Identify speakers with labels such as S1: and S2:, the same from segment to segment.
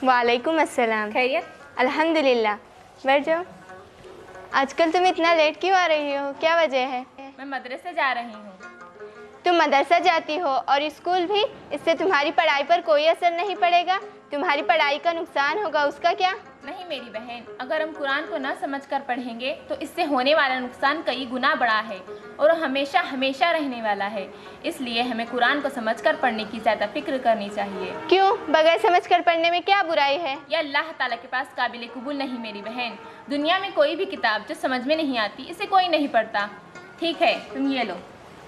S1: वालेकुम अस्सलाम।
S2: खैरियत?
S1: अल्हम्दुलिल्लाह। बैठ जाओ। आजकल तुम इतना लेट क्यों आ रही हो, क्या वजह है?
S2: मैं मदरसे जा रही हूँ।
S1: तुम मदरसा जाती हो और स्कूल भी, इससे तुम्हारी पढ़ाई पर कोई असर नहीं पड़ेगा। तुम्हारी पढ़ाई का नुकसान होगा, उसका क्या?
S2: नहीं मेरी बहन, अगर हम कुरान को न समझ कर पढ़ेंगे तो इससे होने वाला नुकसान कई गुना बड़ा है और हमेशा हमेशा रहने वाला है। इसलिए हमें कुरान को समझ कर पढ़ने की ज़्यादा फिक्र करनी चाहिए।
S1: क्यों? बगैर समझ कर पढ़ने में क्या बुराई है?
S2: यह अल्लाह ताला के पास काबिल कबूल नहीं मेरी बहन। दुनिया में कोई भी किताब जो समझ में नहीं आती, इसे कोई नहीं पढ़ता। ठीक है, तुम ये लो।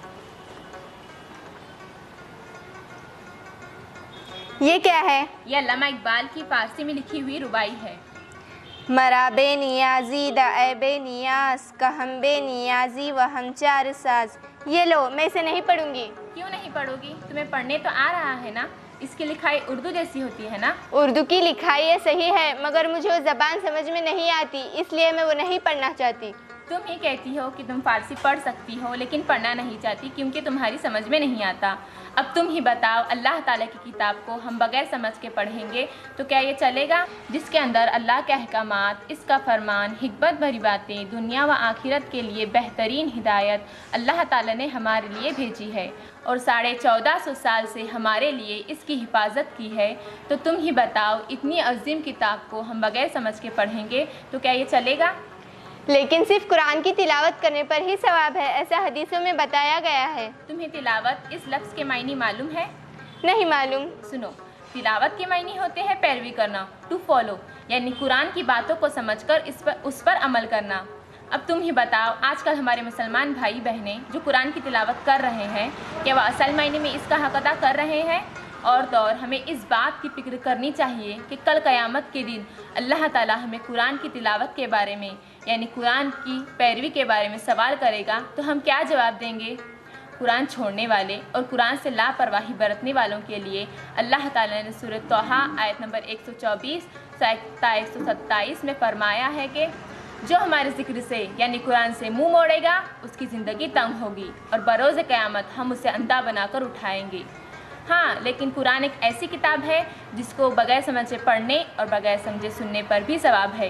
S1: ये क्या है?
S2: यह अल्लामा इकबाल की फारसी में लिखी हुई रुबाई है।
S1: मराबे नियाजी दबे नियाज कहम्बे नियाजी व हम चार साज। ये लो, मैं इसे नहीं पढ़ूंगी।
S2: क्यों नहीं पढ़ोगी? तुम्हें पढ़ने तो आ रहा है ना। इसकी लिखाई उर्दू जैसी होती है ना।
S1: उर्दू की लिखाई ये सही है, मगर मुझे वो ज़बान समझ में नहीं आती, इसलिए मैं वो नहीं पढ़ना चाहती।
S2: तुम ही कहती हो कि तुम फारसी पढ़ सकती हो लेकिन पढ़ना नहीं चाहती क्योंकि तुम्हारी समझ में नहीं आता। अब तुम ही बताओ, अल्लाह ताला की किताब को हम बगैर समझ के पढ़ेंगे तो क्या ये चलेगा? जिसके अंदर अल्लाह के अहकामात, इसका फरमान, हिकमत भरी बातें, दुनिया व आखिरत के लिए बेहतरीन हिदायत अल्लाह ताला ने हमारे लिए भेजी है और 1450 साल से हमारे लिए इसकी हिफाजत की है। तो तुम ही बताओ, इतनी अजीम किताब को हम बगैर समझ के पढ़ेंगे तो क्या ये चलेगा?
S1: लेकिन सिर्फ कुरान की तिलावत करने पर ही सवाब है, ऐसा हदीसों में बताया गया है।
S2: तुम्हें तिलावत इस लफ्ज़ के मायने मालूम है?
S1: नहीं मालूम।
S2: सुनो, तिलावत के मायने होते हैं पैरवी करना, टू फॉलो, यानी कुरान की बातों को समझकर उस पर अमल करना। अब तुम ही बताओ, आजकल हमारे मुसलमान भाई बहनें जो कुरान की तिलावत कर रहे हैं, क्या वह असल मायने में इसका हक अदा कर रहे हैं? और तो और हमें इस बात की फिक्र करनी चाहिए कि कल क़यामत के दिन अल्लाह ताला हमें कुरान की तिलावत के बारे में, यानी कुरान की पैरवी के बारे में सवाल करेगा तो हम क्या जवाब देंगे? कुरान छोड़ने वाले और कुरान से लापरवाही बरतने वालों के लिए अल्लाह ताला ने सूरह तौहा आयत नंबर 124 से 127 में फरमाया है कि जो हमारे ज़िक्र से यानी कुरान से मुंह मोड़ेगा उसकी ज़िंदगी तंग होगी और बरोज़ क़यामत हम उसे अंधा बनाकर उठाएंगे। हाँ, लेकिन कुरान एक ऐसी किताब है जिसको बगैर समझे पढ़ने और बगैर समझे सुनने पर भी सवाब है,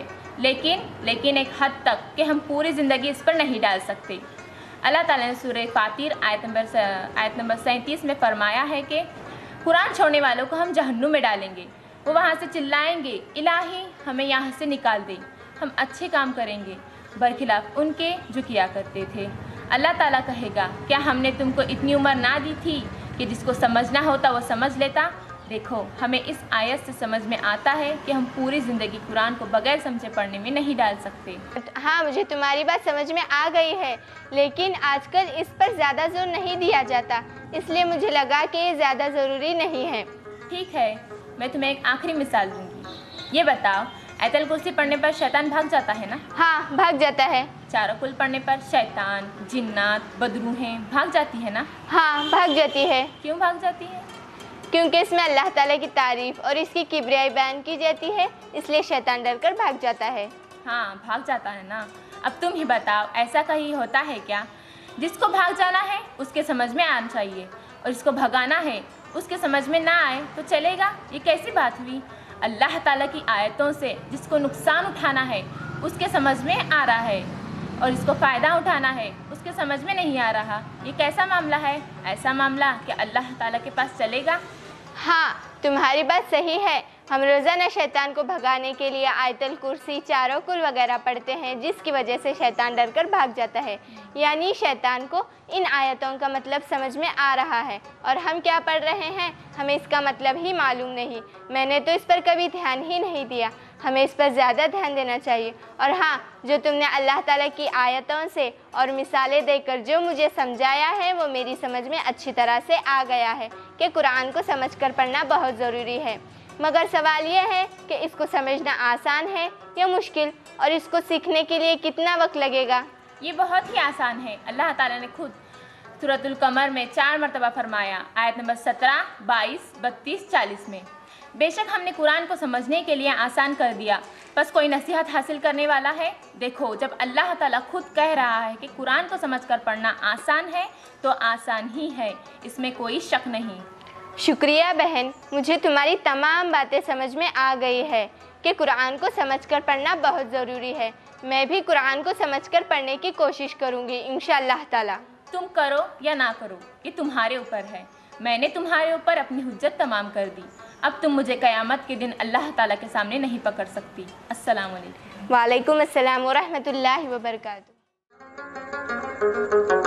S2: लेकिन एक हद तक कि हम पूरी ज़िंदगी इस पर नहीं डाल सकते। अल्लाह ताला ने सूरह फातिर आयत नंबर 37 में फरमाया है कि कुरान छोड़ने वालों को हम जहन्नुम में डालेंगे। वो वहाँ से चिल्लाएंगे, इलाही हमें यहाँ से निकाल दे, हम अच्छे काम करेंगे बरखिलाफ़ उनके जो किया करते थे। अल्लाह ताला कहेगा, क्या हमने तुमको इतनी उम्र ना दी थी कि जिसको समझना होता वो समझ लेता? देखो, हमें इस आयत से समझ में आता है कि हम पूरी ज़िंदगी कुरान को बगैर समझे पढ़ने में नहीं डाल सकते।
S1: हाँ, मुझे तुम्हारी बात समझ में आ गई है, लेकिन आजकल इस पर ज़्यादा जोर नहीं दिया जाता, इसलिए मुझे लगा कि ये ज़्यादा ज़रूरी नहीं है।
S2: ठीक है, मैं तुम्हें एक आखिरी मिसाल दूँगी। ये बताओ, आयतल कुर्सी पढ़ने पर शैतान भाग जाता है ना?
S1: हाँ, भाग जाता है।
S2: चारों कुल पढ़ने पर शैतान, जिन्नात, बदरूहें भाग जाती है ना?
S1: हाँ, भाग जाती है।
S2: क्यों भाग जाती है?
S1: क्योंकि इसमें अल्लाह ताला की तारीफ़ और इसकी किबरियाई बयान की जाती है, इसलिए शैतान डर कर भाग जाता है।
S2: हाँ, भाग जाता है ना। अब तुम ही बताओ, ऐसा कहीं होता है क्या? जिसको भाग जाना है उसके समझ में आना चाहिए और जिसको भगाना है उसके समझ में ना आए तो चलेगा? ये कैसी बात हुई? अल्लाह ताला की आयतों से जिसको नुकसान उठाना है उसके समझ में आ रहा है और जिसको फ़ायदा उठाना है उसके समझ में नहीं आ रहा। ये कैसा मामला है? ऐसा मामला कि अल्लाह ताला के पास चलेगा?
S1: हाँ, तुम्हारी बात सही है। हम रोज़ाना शैतान को भगाने के लिए आयतल कुर्सी, चारों कुल वगैरह पढ़ते हैं, जिसकी वजह से शैतान डर कर भाग जाता है। यानी शैतान को इन आयतों का मतलब समझ में आ रहा है और हम क्या पढ़ रहे हैं हमें इसका मतलब ही मालूम नहीं। मैंने तो इस पर कभी ध्यान ही नहीं दिया, हमें इस पर ज़्यादा ध्यान देना चाहिए। और हाँ, जो तुमने अल्लाह ताला की आयतों से और मिसालें देकर जो मुझे समझाया है वो मेरी समझ में अच्छी तरह से आ गया है कि कुरान को समझकर पढ़ना बहुत ज़रूरी है। मगर सवाल यह है कि इसको समझना आसान है या मुश्किल, और इसको सीखने के लिए कितना वक्त लगेगा?
S2: ये बहुत ही आसान है। अल्लाह ताला ने खुद सूरतुल कमर में 4 मरतबा फरमाया, आयत नंबर 17, 22, 32, 40 में, बेशक हमने कुरान को समझने के लिए आसान कर दिया, बस कोई नसीहत हासिल करने वाला है? देखो, जब अल्लाह ताला खुद कह रहा है कि कुरान को समझकर पढ़ना आसान है तो आसान ही है, इसमें कोई शक नहीं।
S1: شکریہ بہن، مجھے تمہاری تمام باتیں سمجھ میں آ گئی ہے کہ قرآن کو سمجھ کر پڑھنا بہت ضروری ہے۔ میں بھی قرآن کو سمجھ کر پڑھنے کی کوشش کروں گی انشاءاللہ تعالی۔
S2: تم کرو یا نہ کرو یہ تمہارے اوپر ہے، میں نے تمہارے اوپر اپنی حجت تمام کر دی، اب تم مجھے قیامت کے دن اللہ تعالیٰ کے سامنے نہیں پکڑ سکتی۔ السلام علیکم۔
S1: وعلیکم السلام ورحمۃ اللہ وبرکاتہ۔